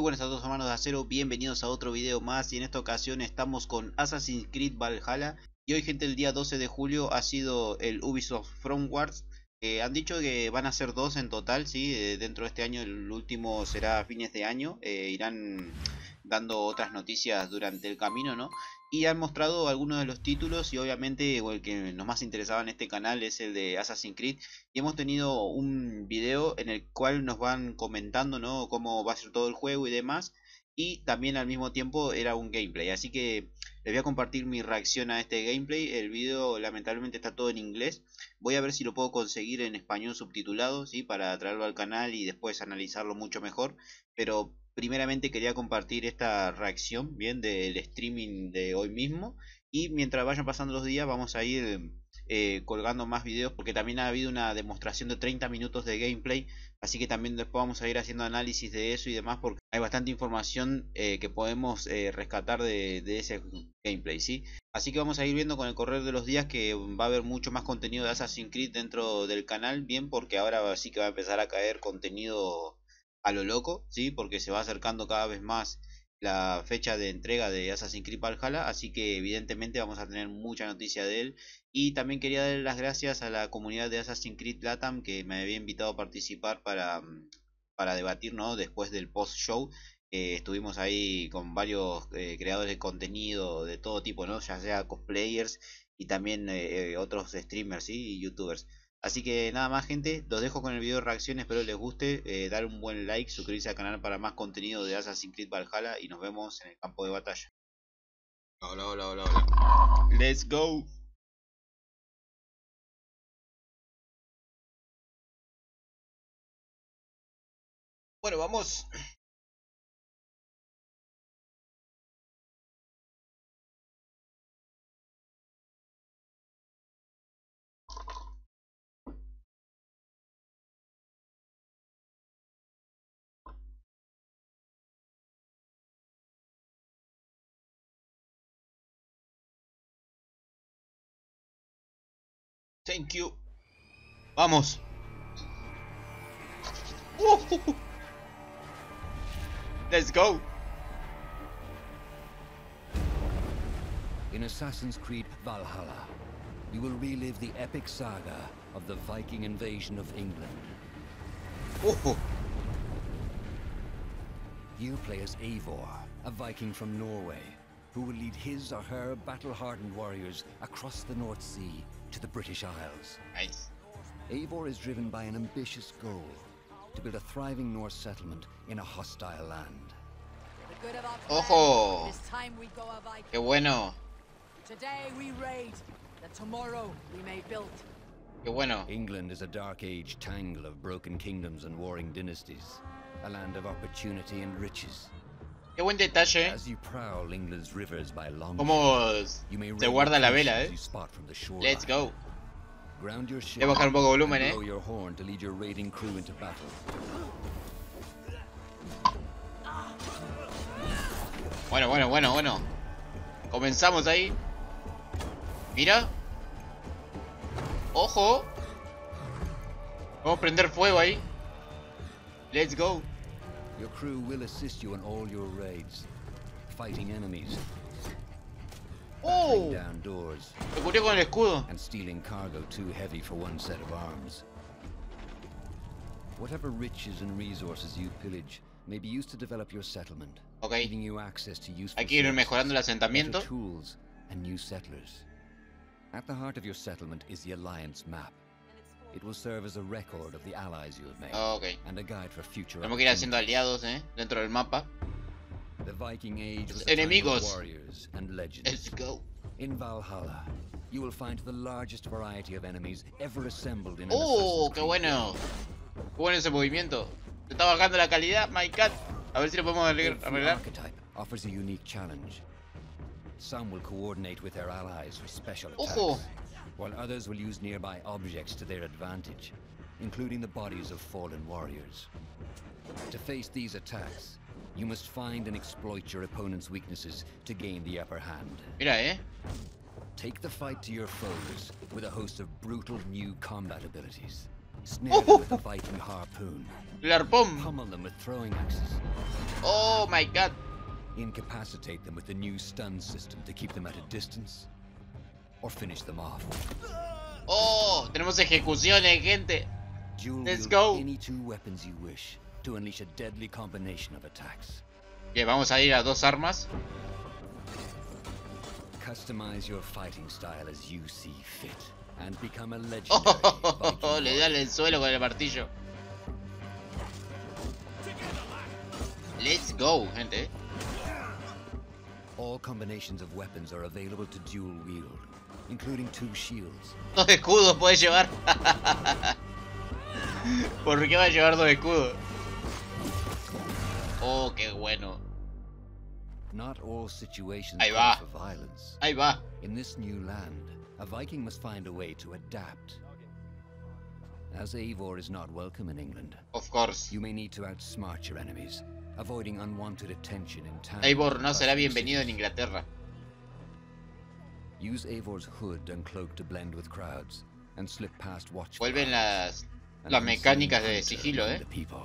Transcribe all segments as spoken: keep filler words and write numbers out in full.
buenas a todos, hermanos de acero, bienvenidos a otro video más. Y en esta ocasión estamos con Assassin's Creed Valhalla. Y hoy, gente, el día doce de julio ha sido el Ubisoft From Wars. eh, Han dicho que van a ser dos en total, sí, eh, dentro de este año. El último será a fines de año. eh, Irán dando otras noticias durante el camino, ¿no? Y han mostrado algunos de los títulos y obviamente el que nos más interesaba en este canal es el de Assassin's Creed. Y hemos tenido un video en el cual nos van comentando, ¿no?, cómo va a ser todo el juego y demás. Y también al mismo tiempo era un gameplay. Así que les voy a compartir mi reacción a este gameplay. El video lamentablemente está todo en inglés. Voy a ver si lo puedo conseguir en español subtitulado, ¿sí?, para traerlo al canal y después analizarlo mucho mejor. Pero primeramente quería compartir esta reacción, bien, del streaming de hoy mismo. Y mientras vayan pasando los días vamos a ir eh, colgando más videos, porque también ha habido una demostración de treinta minutos de gameplay. Así que también después vamos a ir haciendo análisis de eso y demás, porque hay bastante información eh, que podemos eh, rescatar de, de ese gameplay, ¿sí? Así que vamos a ir viendo con el correr de los días que va a haber mucho más contenido de Assassin's Creed dentro del canal, bien, porque ahora sí que va a empezar a caer contenido a lo loco, ¿sí? Porque se va acercando cada vez más la fecha de entrega de Assassin's Creed Valhalla, así que evidentemente vamos a tener mucha noticia de él. Y también quería dar las gracias a la comunidad de Assassin's Creed Latam, que me había invitado a participar para, para debatir, ¿no?, después del post show. Eh, estuvimos ahí con varios eh, creadores de contenido de todo tipo, ¿no?, ya sea cosplayers y también eh, otros streamers, ¿sí?, y youtubers. Así que nada más, gente, los dejo con el video de reacción, espero les guste. eh, dar un buen like, suscribirse al canal para más contenido de Assassin's Creed Valhalla y nos vemos en el campo de batalla. Hola, hola, hola, hola. Let's go. Bueno, vamos. Thank you. Vamos. Uh, let's go. In Assassin's Creed Valhalla, you will relive the epic saga of the Viking invasion of England. Uh. You play as Eivor, a Viking from Norway, who will lead his or her battle-hardened warriors across the North Sea to the British Isles. Nice. Eivor is driven by an ambitious goal: to build a thriving Norse settlement in a hostile land. Ojo. Qué bueno. Today we raid, that tomorrow we may build. Qué bueno. England is a dark age tangle of broken kingdoms and warring dynasties, a land of opportunity and riches. Qué buen detalle. As you prowl England's rivers by long Cómo se guarda la vela, eh. Let's go. Ground your ship. Voy a bajar un poco de volumen, and eh. blow your horn to lead your raiding crew into battle. Bueno, bueno, bueno, bueno. Comenzamos ahí. Mira. Ojo. Vamos a prender fuego ahí. Let's go. Your crew will assist you in all your raids, fighting enemies, Oh. breaking down doors, Me cubrió con el escudo. and stealing cargo too heavy for one set of arms. Whatever riches and resources you pillage may be used to develop your settlement, Ok. giving you access to useful Hay que ir services, mejorando el better asentamiento. tools, and new settlers. At the heart of your settlement is the Alliance map. It will serve as a record of the allies you have made, Ok. and a guide for future Tenemos que ir haciendo opportunities. aliados, eh, dentro del mapa. The Viking Age was Los a time of enemigos. warriors and legends. Let's go. In Valhalla, you will find the largest variety of enemies ever assembled in an Oh, Assassin's qué Creed bueno. game. Qué bueno ese movimiento. Se está bajando la calidad, my god. A ver si lo podemos arreglar. Every arreglar. archetype offers a unique challenge. Some will coordinate with their allies for special attacks, Ojo. while others will use nearby objects to their advantage, including the bodies of fallen warriors. To face these attacks, you must find and exploit your opponent's weaknesses to gain the upper hand. Mira, eh. Take the fight to your foes with a host of brutal new combat abilities. Snare them with a Viking harpoon. El arpón. Pummel them with throwing axes. Oh. Oh my god. Incapacitate them with the new stun system to keep them at a distance, or finish them off. Oh, tenemos ejecuciones, gente. Dual Let's wield go. any two weapons you wish to unleash a deadly combination of attacks. Bien, vamos a ir a dos armas. Customize your fighting style as you see fit and become a legendary Oh, Viking le da en el warrior. suelo con el martillo. Let's go, gente. All combinations of weapons are available to dual wield, including two shields. Dos escudos puede llevar. ¿Por qué va a llevar dos escudos? Oh, qué bueno. Not all situations Ahí call va. for violence. Ahí va. In this new land, a Viking must find a way to adapt. As Eivor is not welcome in England, Of course. you may need to outsmart your enemies, avoiding unwanted attention in town. Eivor no será bienvenido en Inglaterra. Use Eivor's hood and cloak to blend with crowds and slip past watch. Vuelven las, and las unseen mecánicas de hunter sigilo, among eh. the people.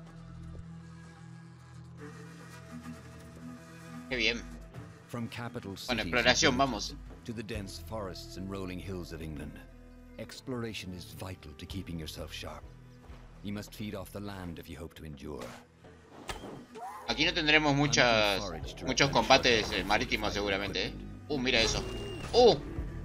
Qué bien. From capital Bueno, cities and exploración, villages vamos. to the dense forests and rolling hills of England, exploration is vital to keeping yourself sharp. You must feed off the land if you hope to endure. Aquí no tendremos muchas, muchos combates eh, marítimos seguramente, eh. Uh, mira eso. Uh,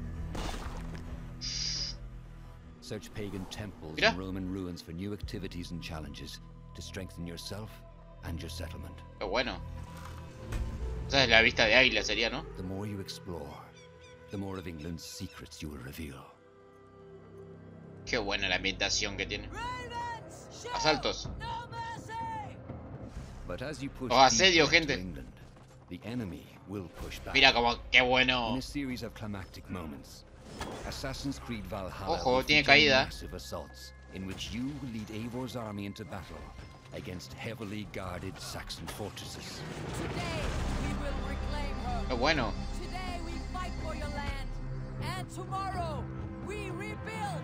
Search pagan temples Mira. and Roman ruins for new activities and challenges to strengthen yourself and your settlement. qué bueno. Esa es la vista de águila sería, ¿no? The more you explore, the more of England's secrets you will reveal. Qué buena la ambientación que tiene. Ravens! Shield! Asaltos. No mercy! But as you push Oh, asedio, deeper into gente. England, the enemy will push back. Mira como, qué In bueno. a series of climactic moments, Assassin's Creed Valhalla Ojo, will tiene feature caída. massive assaults in which you will lead Eivor's army into battle against heavily guarded Saxon fortresses. Today we will reclaim her. Qué bueno. Today we fight for your land. And tomorrow we rebuild.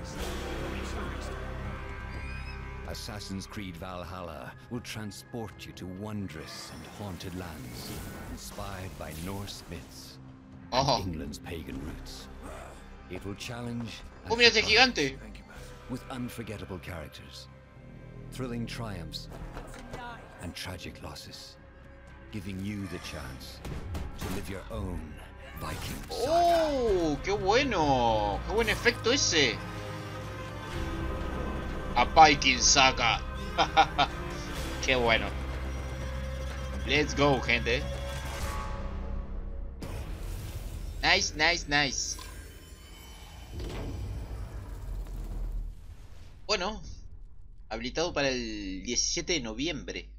Assassin's Creed Valhalla will transport you to wondrous and haunted lands, inspired by Norse myths and Ojo. England's pagan roots. It will challenge and Oh, mira ese surprise gigante. with unforgettable characters, thrilling triumphs, and tragic losses, giving you the chance to live your own Viking saga. Oh, qué bueno. Qué buen efecto ese. A Viking Saga. Qué bueno. Let's go, gente. Nice, nice, nice. Bueno, habilitado para el diecisiete de noviembre.